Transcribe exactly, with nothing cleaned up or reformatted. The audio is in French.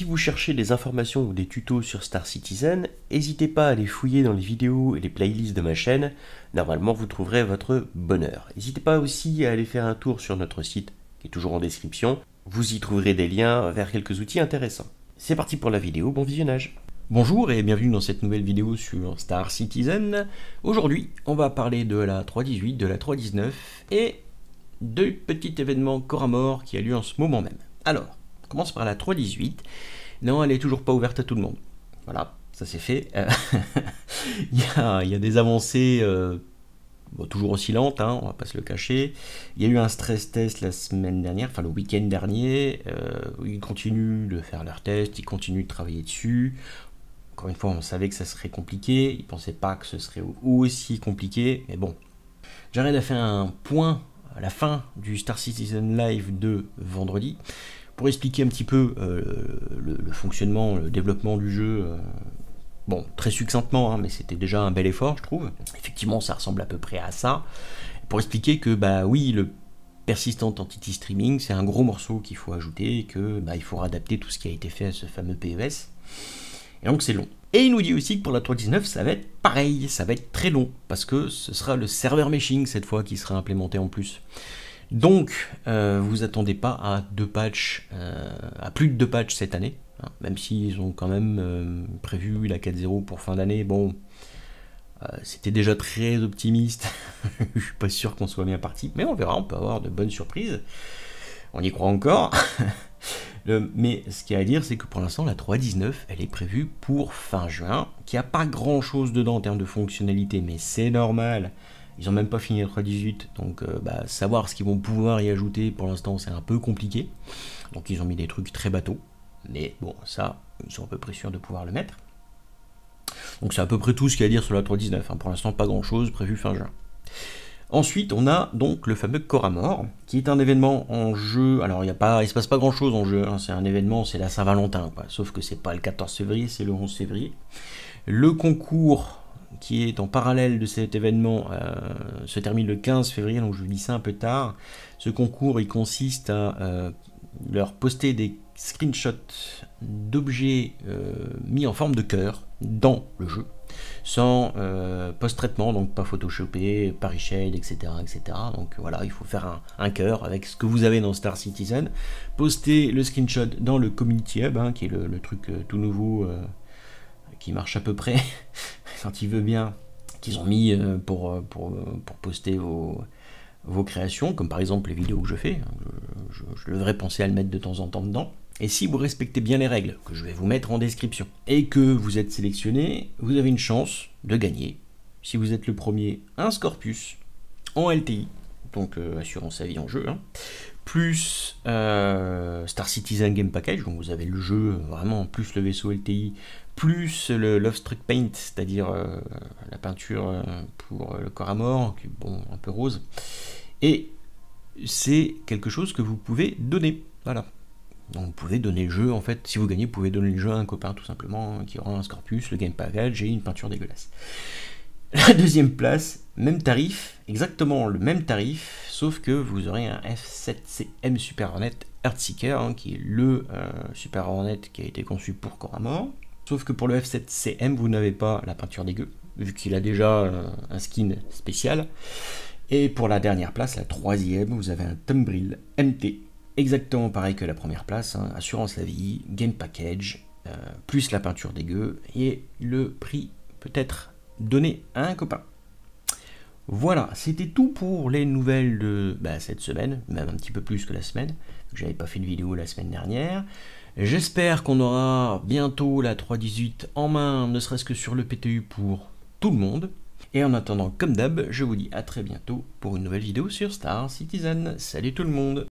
Si vous cherchez des informations ou des tutos sur Star Citizen, n'hésitez pas à aller fouiller dans les vidéos et les playlists de ma chaîne, normalement vous trouverez votre bonheur. N'hésitez pas aussi à aller faire un tour sur notre site, qui est toujours en description, vous y trouverez des liens vers quelques outils intéressants. C'est parti pour la vidéo, bon visionnage. Bonjour et bienvenue dans cette nouvelle vidéo sur Star Citizen. Aujourd'hui, on va parler de la trois point dix-huit, de la trois point dix-neuf et du petit événement corps à mort qui a lieu en ce moment même. Alors, on commence par la trois point dix-huit. Non, elle est toujours pas ouverte à tout le monde. Voilà, ça c'est fait. Il y, a, il y a des avancées euh, bon, toujours aussi lentes, hein, on va pas se le cacher. Il y a eu un stress test la semaine dernière, enfin le week-end dernier. Euh, où ils continuent de faire leurs tests, ils continuent de travailler dessus. Encore une fois, on savait que ça serait compliqué. Ils pensaient pas que ce serait aussi compliqué, mais bon. Jared a fait un point à la fin du Star Citizen Live de vendredi pour expliquer un petit peu euh, le, le fonctionnement, le développement du jeu. Euh, bon, très succinctement, hein, mais c'était déjà un bel effort, je trouve. Effectivement, ça ressemble à peu près à ça. Pour expliquer que, bah oui, le Persistent Entity Streaming, c'est un gros morceau qu'il faut ajouter et que bah, il faut adapter tout ce qui a été fait à ce fameux P E S. Et donc c'est long. Et il nous dit aussi que pour la trois point dix-neuf, ça va être pareil, ça va être très long, parce que ce sera le server meshing cette fois qui sera implémenté en plus. Donc, euh, vous attendez pas à deux patchs, euh, à plus de deux patchs cette année, hein, même s'ils ont quand même euh, prévu la quatre point zéro pour fin d'année. Bon, euh, c'était déjà très optimiste, je suis pas sûr qu'on soit bien parti, mais on verra, on peut avoir de bonnes surprises. On y croit encore. Le, mais ce qu'il y a à dire, c'est que pour l'instant, la trois point dix-neuf, elle est prévue pour fin juin, qu'il n'y a pas grand chose dedans en termes de fonctionnalité, mais c'est normal. Ils n'ont même pas fini la trois point dix-huit, donc euh, bah, savoir ce qu'ils vont pouvoir y ajouter, pour l'instant, c'est un peu compliqué. Donc ils ont mis des trucs très bateaux, mais bon, ça, ils sont à peu près sûrs de pouvoir le mettre. Donc c'est à peu près tout ce qu'il y a à dire sur la trois point dix-neuf, hein. Pour l'instant, pas grand chose, prévu fin juin. Ensuite, on a donc le fameux corps à mort, qui est un événement en jeu. Alors, il y a pas, il se passe pas grand chose en jeu, hein. C'est un événement, c'est la Saint-Valentin, quoi. Sauf que c'est pas le quatorze février, c'est le onze février. Le concours qui est en parallèle de cet événement euh, se termine le quinze février, donc je vous dis ça un peu tard. Ce concours, il consiste à euh, leur poster des screenshots d'objets euh, mis en forme de cœur dans le jeu, sans euh, post-traitement, donc pas photoshopé, pas reshade, et cetera, et cetera. Donc voilà, il faut faire un, un cœur avec ce que vous avez dans Star Citizen, poster le screenshot dans le Community Hub, hein, qui est le, le truc euh, tout nouveau, euh, qui marche à peu près, quand il veut bien, qu'ils ont mis euh, pour, pour, pour poster vos, vos créations, comme par exemple les vidéos que je fais. Je, je, je devrais penser à le mettre de temps en temps dedans. Et si vous respectez bien les règles, que je vais vous mettre en description, et que vous êtes sélectionné, vous avez une chance de gagner, si vous êtes le premier, un Scorpius en L T I, donc euh, assurance à vie en jeu, hein, plus euh, Star Citizen Game Package, donc vous avez le jeu, vraiment, plus le vaisseau L T I, plus le Lovestruck Paint, c'est-à-dire euh, la peinture euh, pour le corps à mort, qui est bon, un peu rose, et c'est quelque chose que vous pouvez donner, voilà. Donc vous pouvez donner le jeu, en fait, si vous gagnez, vous pouvez donner le jeu à un copain, tout simplement, hein, qui aura un Scorpius, le Game Package et une peinture dégueulasse. La deuxième place, même tarif, exactement le même tarif, sauf que vous aurez un F sept C M Super Hornet Earthseeker, hein, qui est le euh, Super Hornet qui a été conçu pour corps à mort. Sauf que pour le F sept C M, vous n'avez pas la peinture dégueu, vu qu'il a déjà euh, un skin spécial. Et pour la dernière place, la troisième, vous avez un Tumbril M T, exactement pareil que la première place, hein, assurance la vie, game package, euh, plus la peinture dégueu, et le prix peut-être donné à un copain. Voilà, c'était tout pour les nouvelles de bah, cette semaine, même un petit peu plus que la semaine. J'avais pas fait de vidéo la semaine dernière. J'espère qu'on aura bientôt la trois point dix-huit en main, ne serait-ce que sur le P T U pour tout le monde. Et en attendant, comme d'hab, je vous dis à très bientôt pour une nouvelle vidéo sur Star Citizen. Salut tout le monde!